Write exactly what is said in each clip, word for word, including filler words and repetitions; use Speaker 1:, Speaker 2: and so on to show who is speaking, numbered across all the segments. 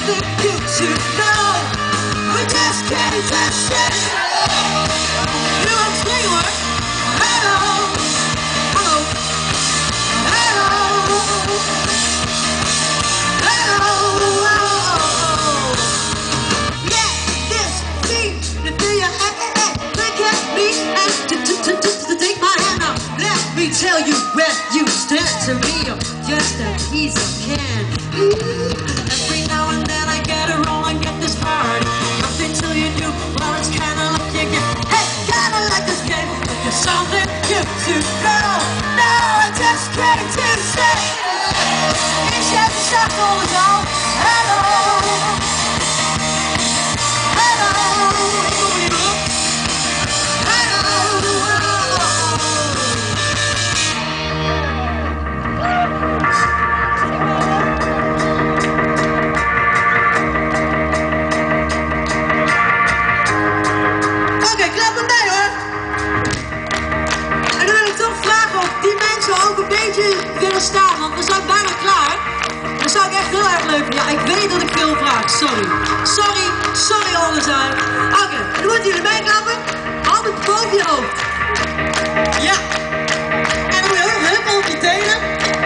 Speaker 1: something you should know. We just came to say, you know I'm saying what? Hello, hello, hello, hello, yeah, this seems to be a hey, hey, hey. Look at me and to, to, to, to, to take my hand now. Let me tell you where you stand to me. I'm just a piece of candy. Every now and then I get a roll and get this party. Nothing till you do, well it's kinda like you get. Hey, kinda like this game, but there's something you to know. No, I just came to say, ich heb de zacht Oldenzaal. Hello, hello, oké, klap hem bij hoor. En dan wil ik toch vragen of die mensen ook een beetje willen staan, want we zijn bijna klaar. Dat zou ik echt heel erg leuk vinden. Ja, ik weet dat ik veel vraag, sorry. Sorry, sorry Oldenzaal. Oké, en dan moeten jullie meeklappen. Handen boven je hoofd. Ja. En dan moet je ook hup op je tenen.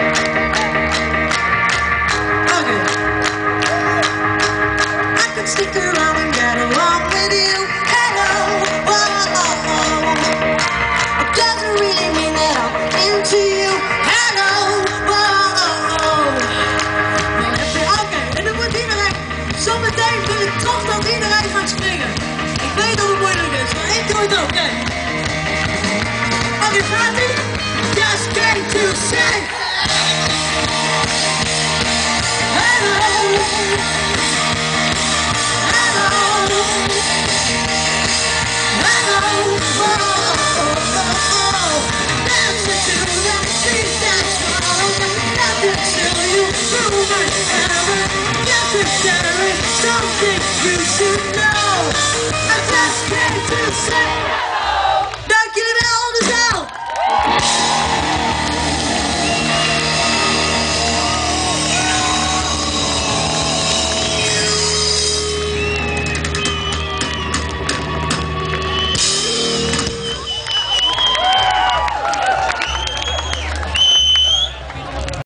Speaker 1: Oké. I could stick around and get along with you. Hello, whoa. It doesn't really mean that I'm into you. Hello, whoa. Oké, en dan moet iedereen. Zometeen wil ik toch dat iedereen gaat springen. Ik weet dat het moeilijk is, maar ik doe het ook, kijk. Oké, gaat ie? Just came to say hello, hello, hello, oh, dancing to the beat that's wrong. Nothing till you prove it ever. Necessary, something you should know. I just came to say